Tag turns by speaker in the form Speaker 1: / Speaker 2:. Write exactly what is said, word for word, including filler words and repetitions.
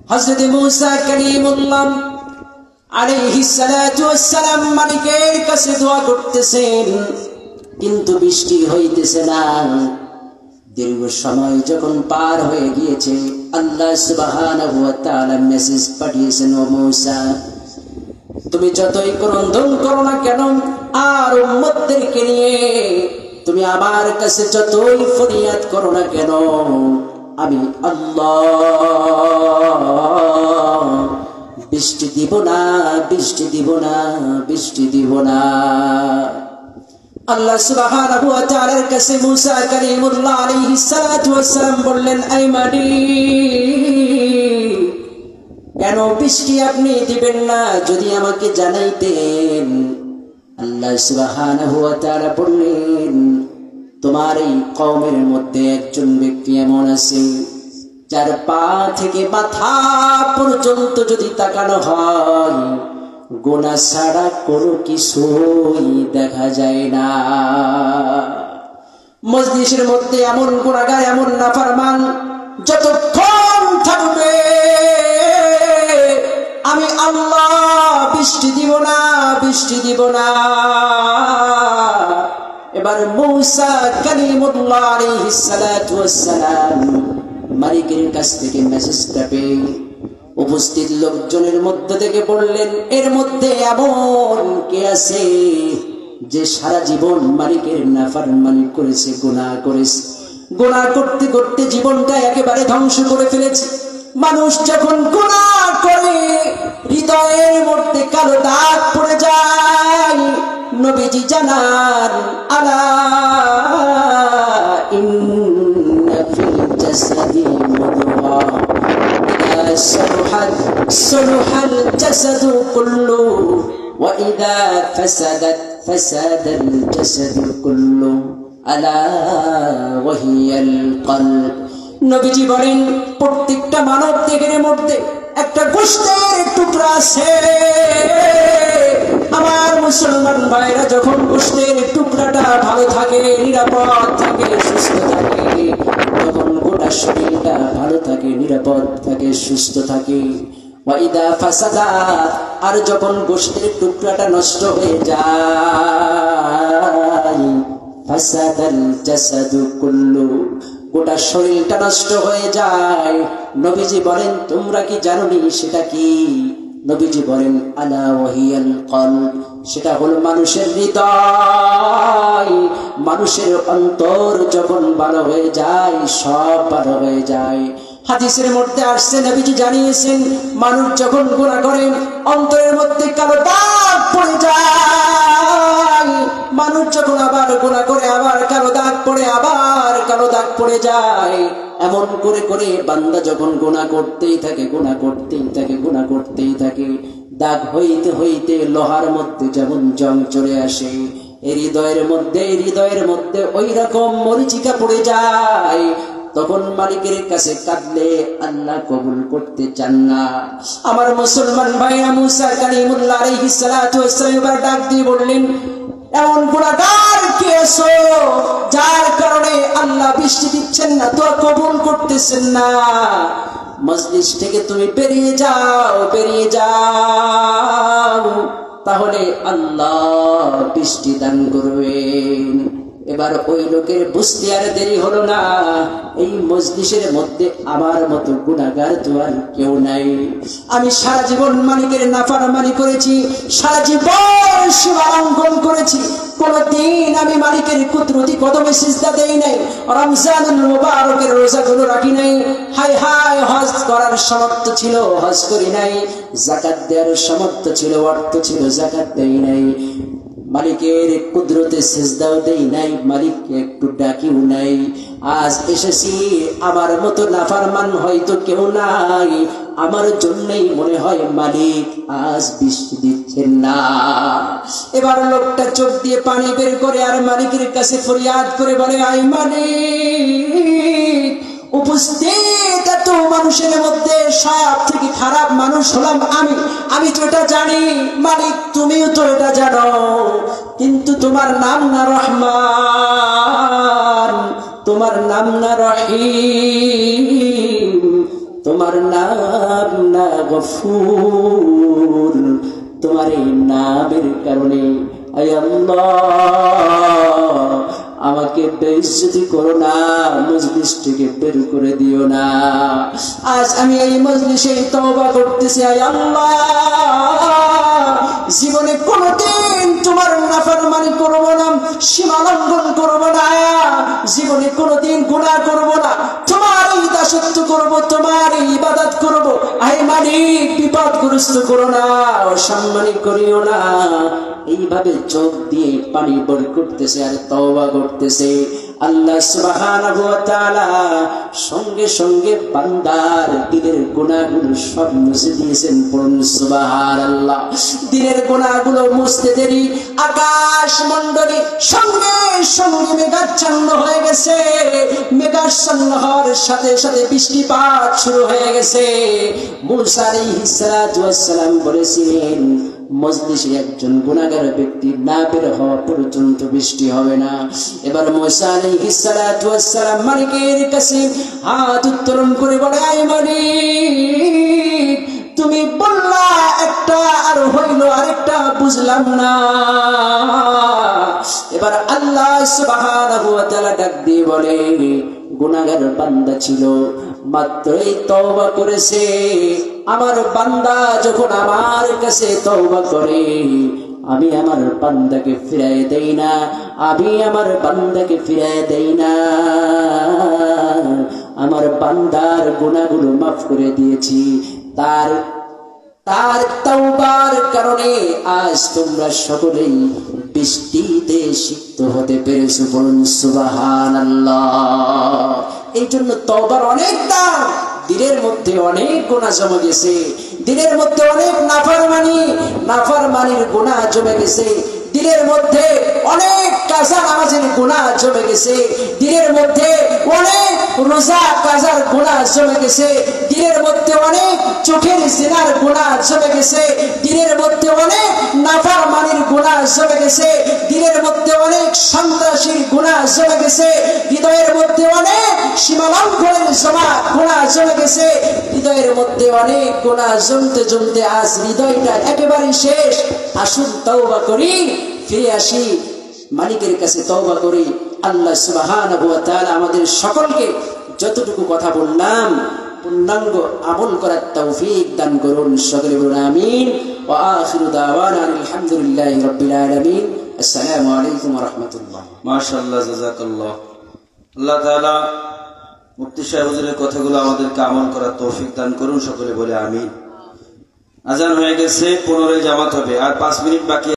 Speaker 1: হযরত মূসা কালিমুল্লাহ আলাইহিস সালাতু ওয়াস সালাম মালিকের কাছে দোয়া করতেছেন, কিন্তু বৃষ্টি হইতেছে না। দীর্ঘ সময় যখন পার হয়ে গিয়েছে, আল্লাহ সুবহানাহু ওয়া তাআলা মেসেজ পাঠিয়েছেন, ও মূসা, তুমি যতই ক্রন্দন করো না কেন আর উম্মতদেরকে নিয়ে তুমি আমার কাছে যতই ফরিয়াদ করো না কেন, আমি আল্লাহ বৃষ্টি দিব না, বৃষ্টি দিব না, বৃষ্টি দিব না। আল্লাহ সুবহানাহু ওয়া তাআলার কাছে মূসা কালিমুল্লাহ আলাইহিস সালাতু ওয়াস সালাম বললেন, আই মালিক, কেন বৃষ্টি আপনি দিবেন না? যদি আমাকে জানাইতেন। আল্লাহ সুবহানাহু ওয়া তাআলা বললেন, তোমার এই কওমের মধ্যে একজন ব্যক্তি এমন আছে যার পা থেকে মাথা পর্যন্ত যদি তাকানো হয়, গুনাহ ছাড়া কোনো কিছুই দেখা যায় না। মজলিসের মধ্যে এমন গুনাহগার, এমন নাফরমান যতক্ষণ থাকবে, আমি আল্লাহ বৃষ্টি দিব না, বৃষ্টি দিব না। এবার মূসা কালিমুল্লাহ আলাইহিস সালাতু ওয়াস সালাম মালিকের কাছ থেকে মেসেজটা পেয়ে উপস্থিত লোকজনের মধ্যে থেকে বললেন, এর মধ্যে এমন কে আছে যে সারা জীবন মালিকের নাফরমানি করেছে, গুনাহ করেছে, গুনাহ করতে করতে জীবনটা একেবারে ধ্বংস করে ফেলেছে। মানুষ যখন গুনাহ করে হৃদয়ের মধ্যে কালো দাগ পড়ে যায়। নবীজি জানান, আলা ইন্না ফিল জাসাদি মুদগা ইযা সালুহাত সালুহাল জাসাদু কুল্লু ওয়া ইযা ফাসাদাত ফাসাদাল জাসাদু কুল্লু আলা ওয়া হিয়াল কলব। নবীজি বলেন, প্রত্যেকটা মানব দেহের মধ্যে একটা গোশতের টুকরা আছে। আমার মুসলমান ভাইরা, যখন গোশতের টুকরাটা ভালো থাকে, নিরাপদ থাকে, সুস্থ থাকে, তখন গোটা শরীরটা ভালো থাকে, নিরাপদ থাকে, সুস্থ থাকে। ওয়াইদা ফাসাদা, আর যখন গোশতের টুকরাটা নষ্ট হয়ে যায়, ফাসাদাল জাসাদু কুল্লু, গোটা শরীরটা নষ্ট হয়ে যায়। নবীজি বলেন, তোমরা কি জানোনি সেটা কি? নবীজি বলেন, আলা ওয়াহিয়াল কলব, সেটা হলো মানুষের হৃদয়। মানুষের অন্তর যখন ভালো হয়ে যায়, সব ভালো হয়ে যায়। হাদিসের মধ্যে আসছে, নবীজি জানিয়েছেন, মানুষ যখন গুনাহ করে অন্তরের মধ্যে কালো দাগ পড়ে যায়। মানুষ যখন আবার গুনাহ করে, আবার কালো দাগ পড়ে, আবার কালো দাগ পড়ে যায়। এমন করে করে বান্দা যখন গুনাহ করতেই থাকে, গুনাহ করতেই থাকে, গুনাহ করতেই থাকে, দাগ হইতে হইতে লোহার মধ্যে যেমন জং চলে আসে, হৃদয়ের মধ্যে হৃদয়ের মধ্যে ওই রকম মরিচিকা পড়ে যায়। তখন মালিকের কাছে কাঁদলে আল্লাহ কবুল করতে চান না। আমার মুসলমান ভাইরা, মূসা কালিমুল্লাহ আলাইহিস সালাতু ওয়াস সালাম এবার ডাক দিয়ে বললেন, এমন গুনাহগার কে আছো যার কারণে আল্লাহ বৃষ্টি দিচ্ছেন না, দোয়া কবুল করতেছেন না? মজলিস থেকে তুমি বেরিয়ে যাও, বেরিয়ে যাও, তাহলে আল্লাহ বৃষ্টি দান করবেন। এবার ওই লোকের বুঝতে আর দেরি হলো না, এই মজলিসের মধ্যে আমার মতো গুনাহগার তো আর কেউ নাই। আমি সারা জীবন মালিকের নাফরমানি করেছি, সারা জীবন সীমা লঙ্ঘন করেছি, কোনদিন আমি মালিকের কুদরতি কদমে সিজদা দেই নাই, রমজানুল মুবারকের রোজাগুলো রাখি নাই। হায় হায়, হজ করার সামর্থ্য ছিল, হজ করি নাই। যাকাত দেওয়ার সামর্থ্য ছিল, অর্থ ছিল, যাকাত দেই নাই। মালিকের কুদরতে সিজদাও দেই নাই, মালিককে একটু ডাকিও নাই। আজ এসেছি, আমার মতো নাফরমান হয়তো কেউ নাই, আমার জন্যই মনে হয় মালিক আজ বৃষ্টি দিচ্ছেন না। এবার লোকটা চোখ দিয়ে পানি বের করে আর মালিকের কাছে ফরিয়াদ করে বলে, আই মালিক, উপস্থিত এত মানুষের মধ্যে সব থেকে খারাপ মানুষ হলাম আমি, আমি তো এটা জানি, মালিক তুমিও তো এটা জানো, কিন্তু তোমার নাম না রহমান, তোমার নাম না রহিম, তোমার নাম না গফুর, তোমার এই নামের কারণে আয় আল্লাহ আমাকে বেইজ্জতি করো না, মজলিস থেকে বের করে দিও না। আজ আমি এই মজলিসে তওবা করতেছি, আয় আল্লাহ জীবনে কোনোদিন তোমার নাফরমানি করব না, সীমা লঙ্ঘন করব না, জীবনে কোনোদিন গুনাহ করব না, তোমার দাসত্ব করব, তোমার ইবাদত করব। আয় মালিক বিপদগ্রস্ত করো না, অসম্মানী করিও না। এইভাবে চোখ দিয়ে পানি বের করতেছে আর তওবা করতেছে। আল্লাহ সুবহানাহু ওয়া তাআলা সঙ্গে সঙ্গে বান্দার দিলের গুনাহগুলো সব মুছে দিয়েছেন। পড়ুন সুবহানাল্লাহ। দিলের গুনাহগুলো মুছতে দেরি আকাশ মণ্ডলী সঙ্গে সঙ্গে মেঘাচ্ছন্ন হয়ে গেছে। মেঘাচ্ছন্ন হওয়ার সাথে সাথে বৃষ্টিপাত শুরু হয়ে গেছে। মূসা আলাইহিস সালাতু ওয়াস সালাম বলেছিলেন, মজলিসে একজন গুনাহগার ব্যক্তি না বের হওয়া পর্যন্ত বৃষ্টি হবে না। এবার মূসা আলাইহিস সালাতু ওয়াস সালাম মালিকের কাছে হাত উত্তোলন করে বলে, আয় মালিক তুমি বললা একটা আর হইল আরেকটা বুঝলাম না। এবার আল্লাহ সুবহানাহু ওয়া তাআলা ডাক দিয়ে বলে, গুনাহগার বান্দা ছিল, মাত্রই তওবা করেছে। আমার বান্দা যখন আমার কাছে তওবা করে, আমি আমার বান্দাকে ফিরায় দেই না, আমি আমার বান্দাকে ফিরায় দেই না। আমার বান্দার গুনাহগুলো মাফ করে দিয়েছি। তার তার তওবার কারণে আজ তোমরা সকলেই বৃষ্টিতে সিক্ত হতে পেরেছো। বলুন সুবহানাল্লাহ। এই জন্য তওবার অনেক দাম। দিলের মধ্যে অনেক গুনাহ জমে গেছে, দিলের মধ্যে অনেক নাফরমানি নাফরমানির গুনাহ জমে গেছে, দিলের মধ্যে অনেক কাজা নামাজের গুনাহ জমে গেছে, দিলের মধ্যে অনেক রোজা কাজার গুনাহ জমে গেছে, দিলের মধ্যে অনেক চোখের জিনার গুনাহ জমে গেছে, দিলের মধ্যে অনেক নাফরমানির গুনাহ জমে গেছে, দিলের মধ্যে অনেক সন্ত্রাসীর গুনাহ জমে গেছে, হৃদয়ের মধ্যে অনেক সীমালঙ্ঘনের জমা গুনাহ জমে গেছে, হৃদয়ের মধ্যে অনেক গুনাহ জমতে জমতে আজ হৃদয়টা একেবারে শেষ। আসুন তওবা করি, ফিরে আসি মালিকের কাছে, তওবা করি। আল্লাহ সুবহানাহু ওয়া তাআলা আমাদের সকলকে যতটুকু কথা বললাম পূর্ণাঙ্গ আমল করার তৌফিক দান করুন। সকলে বলুন আমিন। ওয়া আখিরু দাওয়ানা আলহামদুলিল্লাহি রাব্বিল আলামিন। আসসালামু আলাইকুম ওয়া রাহমাতুল্লাহ।
Speaker 2: মাশাআল্লাহ, জাযাকাল্লাহ। আল্লাহ তাআলা মুফতি সাহেব হুজুরের কথাগুলো আমাদেরকে আমল করার তৌফিক দান করুন। সকলে বলে আমিন। আজান হয়ে গেছে, পনেরোই জামাত হবে, আর পাঁচ মিনিট বাকি।